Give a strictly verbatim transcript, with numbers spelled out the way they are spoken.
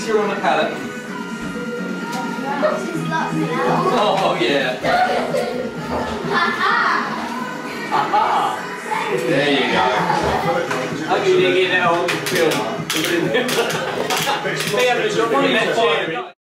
easier on a palate. Oh yeah. Aha! There you go. How can you get that on film?